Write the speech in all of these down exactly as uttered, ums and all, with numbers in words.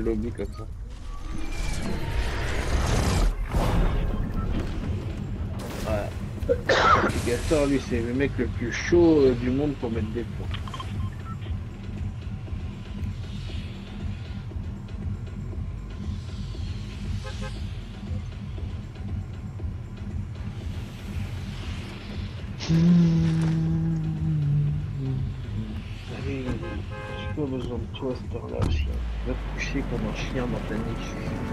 lobby comme ça. Ouais. Gastor, lui, c'est le mec le plus chaud euh, du monde pour mettre des points. Allez, j'ai pas besoin de toi à cette heure-là, chien. Va te coucher comme un chien dans ta niche.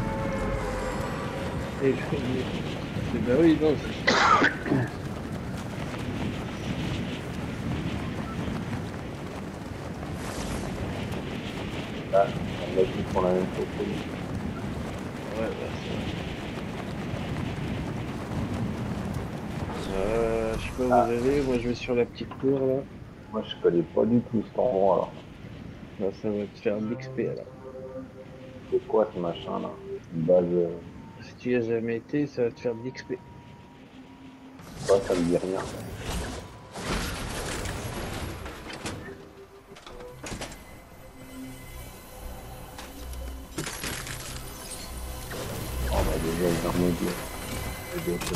Et je vais bah oui, non, c'est... Là, on a dit pour la même chose. Ouais, bah c'est euh, je sais pas où Ah. vous allez, moi je vais sur la petite tour là. Moi, je connais pas du tout cet endroit là. Bah, ça va te faire de l'X P alors. C'est quoi ce machin là? Une base. Euh... Si tu y as jamais été, ça va te faire de l'X P. Ouais, ça me dit rien. Oh bah déjà, il va me dire.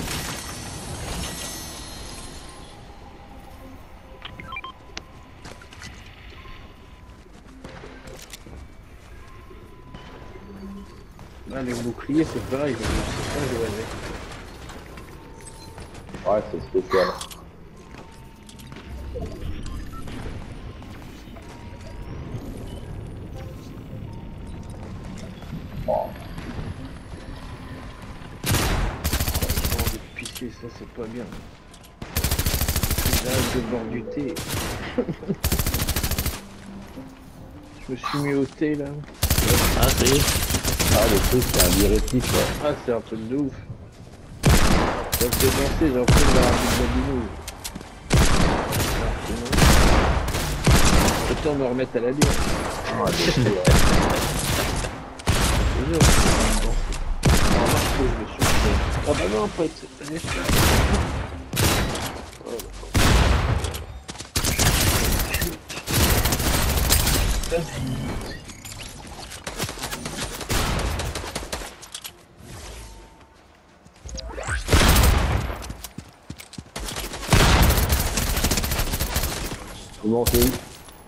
Ah, les boucliers, c'est pareil, je sais pas jouer avec. Ouais, c'est spécial. Oh. J'ai envie de pisser, ça c'est pas bien. J'arrête de boire du thé. Je me suis mis au thé là. Ah, ça y est. Ah, le truc, c'est un diurétique, ouais. Ah, c'est un truc de ouf. Ça me fait danser, j'ai l'impression d'avoir un bidou. Autant me remettre à la bière. Ah, des ouais. C'est dur, c'est bon. Ah, marche, je me suis fait. Ah bah non, pote. Allez, vas-y. Comment c'est où?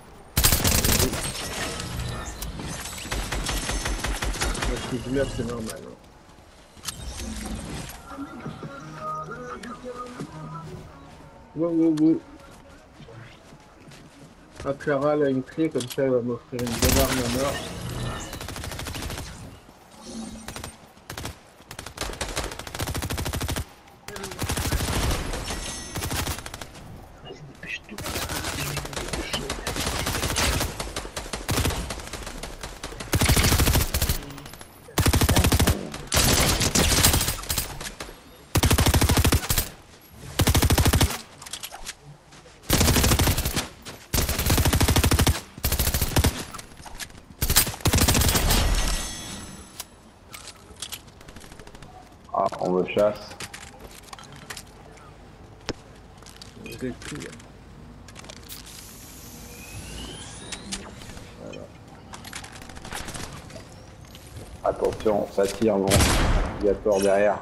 Si je meurs, c'est normal. Wow, wow, wow. Ah, Clara, elle a une clé, comme ça, elle va m'offrir une bonne arme à mort. Vas-y, dépêche-toi. Ah, on me chasse. Vous êtes plus là. Voilà. Attention, ça tire, bon. Il y a tort derrière.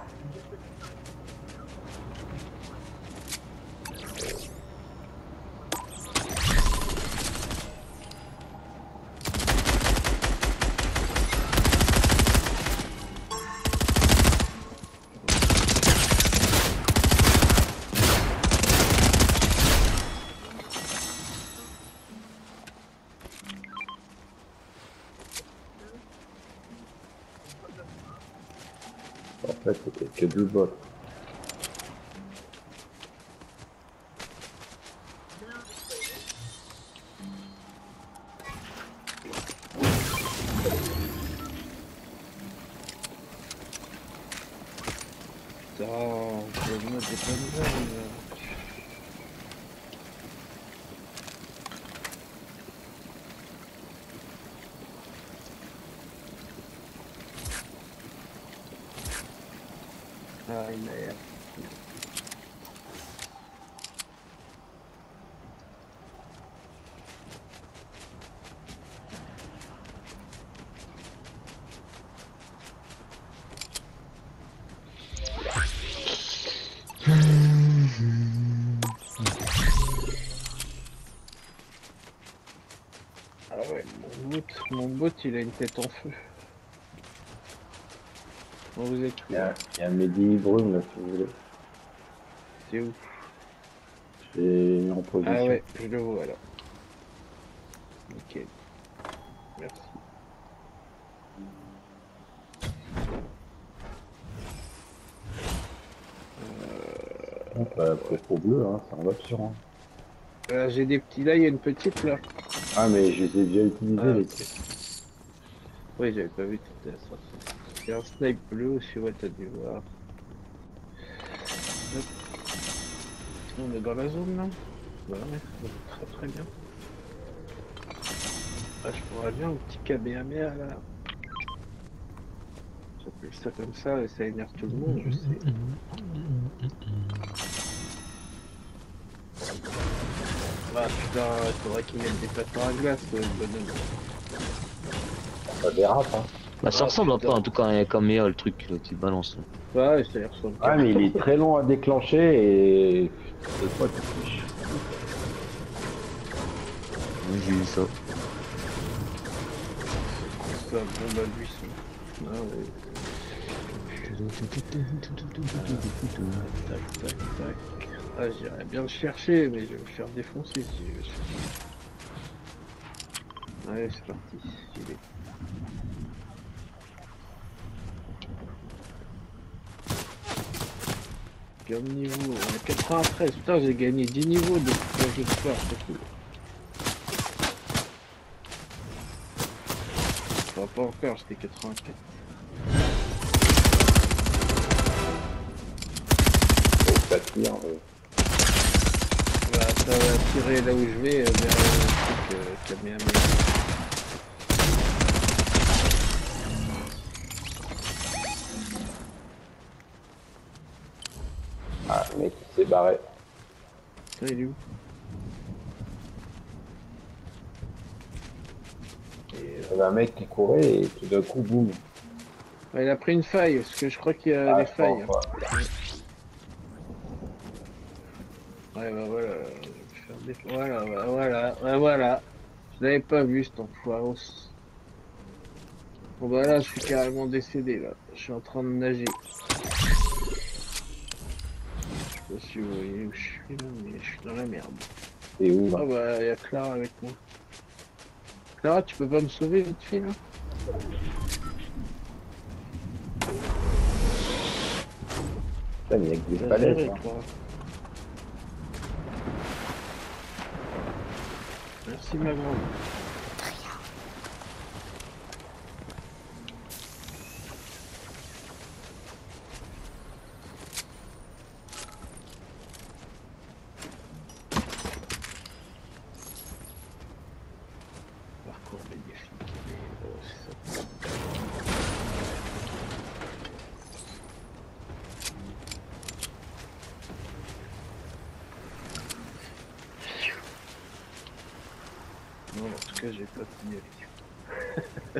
En fait, c'était que deux bots. Putain, je vais mettre des bonnes armes. Ah, merde. l'autre il a une tête en feu. Bon, vous êtes Il y a, il y a Mehdi Brune là si vous voulez. C'est où? J'ai mis en position. Ah ouais, je le vois là. Nickel. Merci. Euh... Bah, propos bleu, hein, c'est en voiture. Hein. Euh, J'ai des petits là, il y a une petite là. Ah mais je les ai déjà utilisés Ah, les ok. Oui, j'avais pas vu tout ça. C'est un snipe bleu aussi, ouais, t'as dû voir. Hop. On est dans la zone là. Ouais, ouais, très très bien. Ah, je pourrais bien un petit Kamehameha là. J'appelle ça comme ça et ça énerve tout le monde, je sais. Ah putain, il faudrait qu'il mette des patins à glace, le bonhomme. Ça dérape hein. Bah ça Ah, ressemble un peu putain. en tout cas à Kamea le truc là, qui balance. Là. Ouais, ça y ressemble. Ah mais il est très long à déclencher et des fois tu fiches. Oui, j'ai vu ça. C'est un bon bal buisson. Ah ouais. Tac, tac, tac. Ah, j'irais bien le chercher, mais je vais me faire défoncer si je le cherche. Allez, c'est parti. J'y vais. Quel niveau? On est quatre-vingt-treize. Putain, j'ai gagné dix niveaux depuis le jeu de soir, c'est cool. Enfin, pas encore, j'étais quatre-vingt-quatre. Ça tire. Euh... Bah, ça va tirer là où je vais, euh, vers le truc euh, Kamehameha. Ah le mec il s'est barré. Ça, il est où? Il y avait un mec qui courait et tout d'un coup boum. Ah, il a pris une faille, parce que je crois qu'il y a Ah, des je failles. pense, Hein. Ouais, bah voilà, je vais faire des... Voilà, bah, voilà, bah, voilà. Je l'avais pas vu, cet enfoiros. Bon bah là, je suis carrément décédé, là. Je suis en train de nager. Je sais pas si vous voyez où je suis, là, mais je suis dans la merde. Et où là? Ah bah, il y a Clara avec moi. Clara, tu peux pas me sauver, vite fait, là? Putain, il y a que des Bien palettes. géré, Hein. Clara. Merci, ma grande. Parcours bénéfique. Oh, c'est ça. Non, en tout cas, j'ai pas fini avec.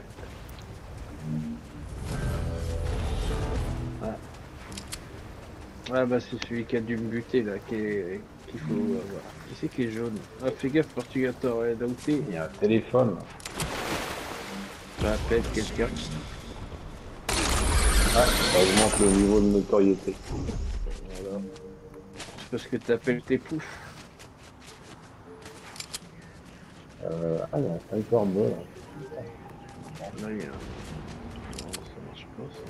Ah. Ah bah c'est celui qui a dû me buter là, qui est... qu'il faut avoir. Qui c'est qui est jaune? Ah fais gaffe Portugator, ouais, là où t'es? Il y a un téléphone. Ça appelle quelqu'un. Ah, ça augmente le niveau de notoriété. Voilà. C'est parce que t'appelles tes poufs. Euh, ah, il y a un sniper bleu là. Là il y a un... Non, ça marche pas ça.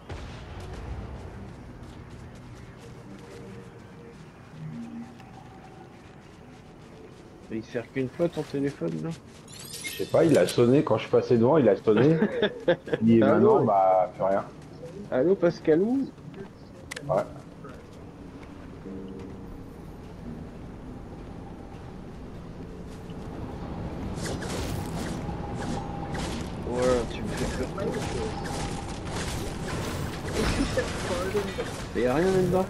Mais il sert qu'une fois ton téléphone là? Je sais pas, il a sonné quand je passais devant, il a sonné. Et Ah maintenant, ouais. bah, plus rien. Allô Pascalou? Ouais. Voilà, tu me fais peur. Y'a rien là-dedans?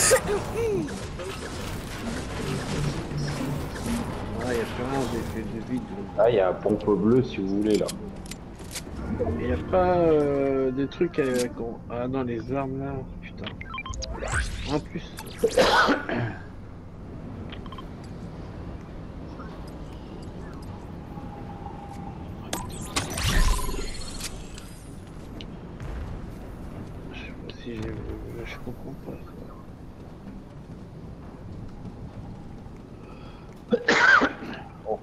Ah, y'a plus rien, j'ai fait de vide. Ah, il y a un pompe bleu si vous voulez là. Y'a pas euh, des trucs avec... Ah non, les armes là, putain. En plus. aussi, je, je comprends pas. Oh,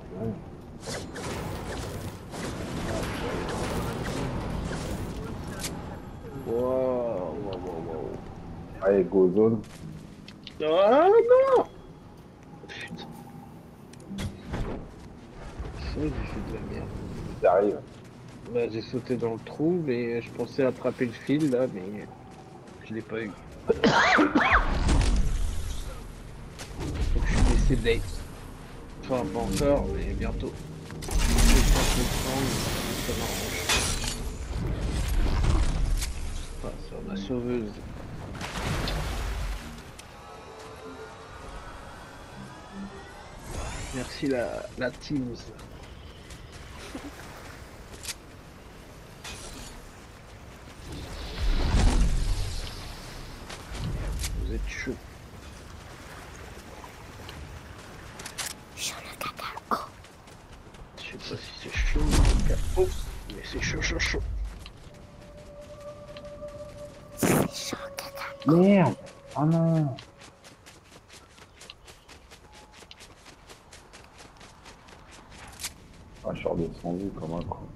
wow, wow, wow, wow. Allez, go zone. Ah non! Putain. Ça, j'ai fait de la merde. J'arrive. Bah, j'ai sauté dans le trou, mais je pensais attraper le fil là, mais je l'ai pas eu. Donc, je suis décédé. Enfin, pas encore, mais bientôt. Je pense le prendre, ça m'arrange. Ah, c'est ma sauveuse. Merci la, la Teams. Vous êtes chaud. Chaud le cacao. Je sais pas si c'est chaud le cacao, mais c'est chaud, chaud, chaud. C'est chaud cacao. Merde. Oh non. Ah, je suis redescendu comme un con.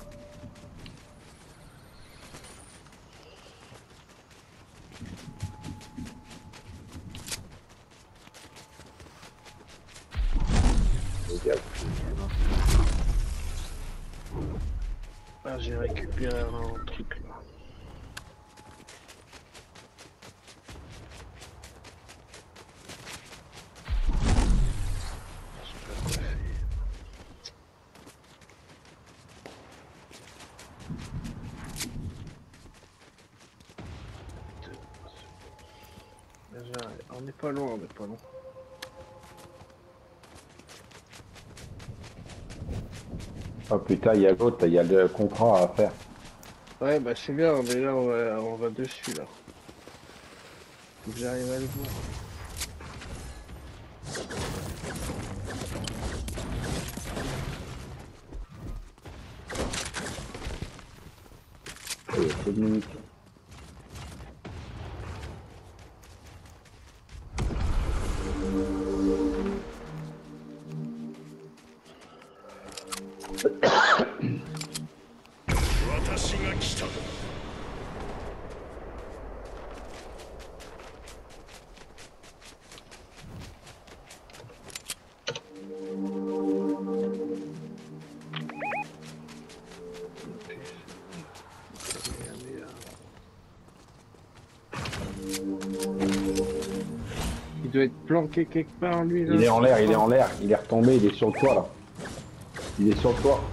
Ah, j'ai récupéré un truc là. On n'est pas loin, on n'est pas loin. Oh putain, il y a l'autre, il y a le contrat à faire. Ouais, bah c'est bien, mais là on va, on va dessus là. Faut que j'arrive à le voir. Il y a peu de minutes. Il doit être planqué quelque part lui là. Il est en l'air, il est en l'air, il est retombé, il est sur le toit là. Il est sur le toit.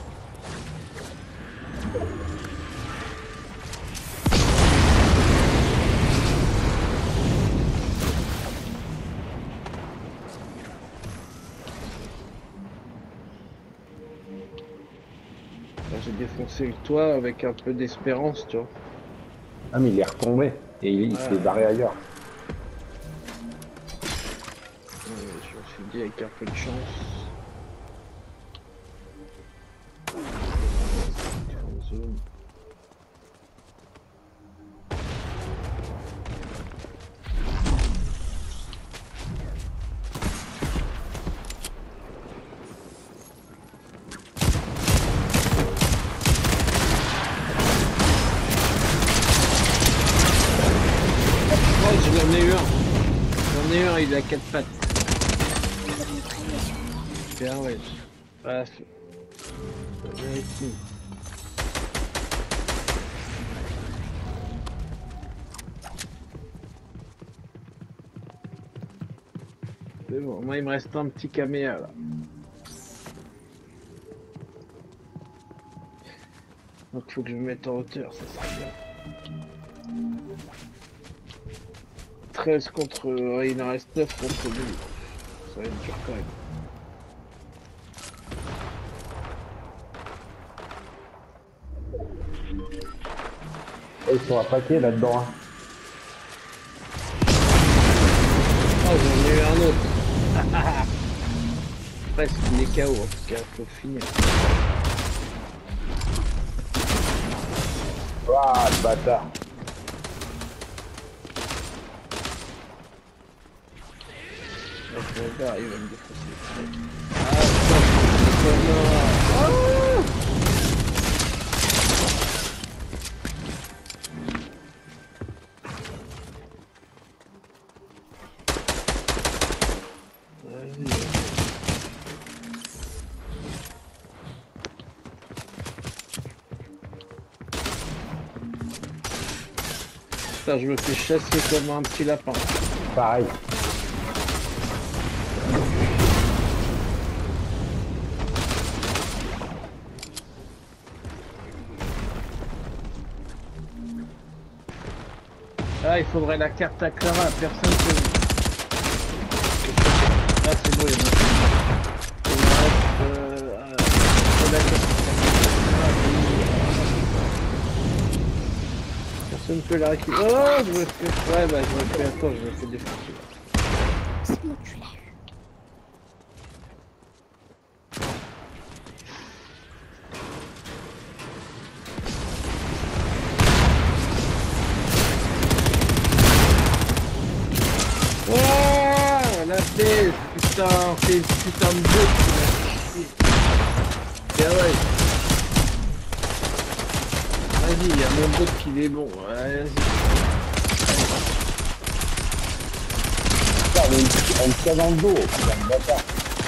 J'ai défoncé le toit avec un peu d'espérance, tu vois. Ah mais il est retombé et il, il Ouais. s'est barré ailleurs. Ouais, je me suis dit avec un peu de chance. En zone. Oh, j'en ai eu un. J'en ai eu un, il a quatre pattes. Bien, ouais. Ah, c'est... Vérifie. C'est bon, moi il me reste un petit caméa là. Donc il faut que je me mette en hauteur, ça sera bien. treize contre... Ouais, il en reste neuf contre lui. Ça va être dur quand même. Et ils sont attaqués là-dedans. Hein. Oh, j'en ai eu un autre. Presque, il est K O en tout cas, faut finir. Ah, le bâtard. je regarde, il va me défoncer. Ah, putain, oh Putain, je me fais chasser comme un petit lapin. Pareil. Ah, il faudrait la carte à Clara, personne ne peut. Ah, c'est bon, il y en a. Il me reste. Euh, euh, la carte à Clara. Personne ne peut la récupérer. Oh, je me fais. Ouais, bah, je me fais. Attends, je me fais défoncer. C'est bon, tu l'as eu. Oh, la baisse, putain, c'est putain de bot qui m'a fait chier. Et ouais. Vas-y, il y a mon bot qui est bon. Ouais, vas-y. Putain, on me- on me tient dans le dos. Putain, le bâtard.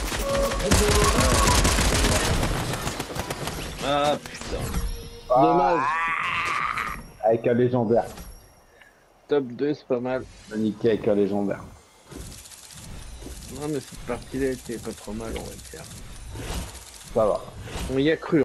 Ah putain. Ah, Dommage. avec un légendaire. Top deux, c'est pas mal. Paniqué avec un légendaire. Non mais cette partie-là était pas trop mal, on va dire. Ça va. On y a cru.